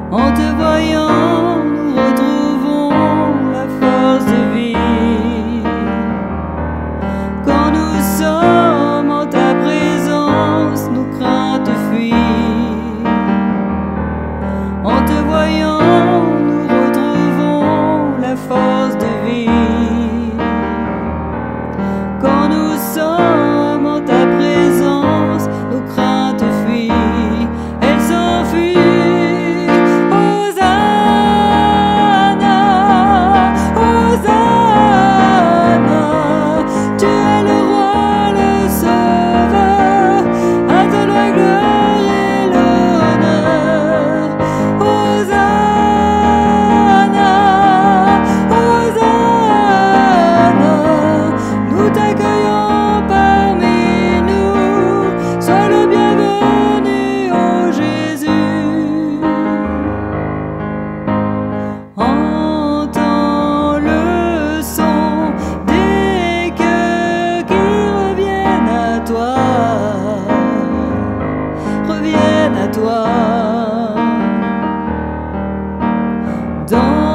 En te voyant, nous retrouvons la force de vie. Quand nous sommes en ta présence, nos craintes fuient. En te voyant, nous retrouvons la force de vie. Quand nous sommes en ta présence, nos craintes fuient. Elles s'enfuient. Entends le son des cœurs qui reviennent à toi, reviennent à toi. Dans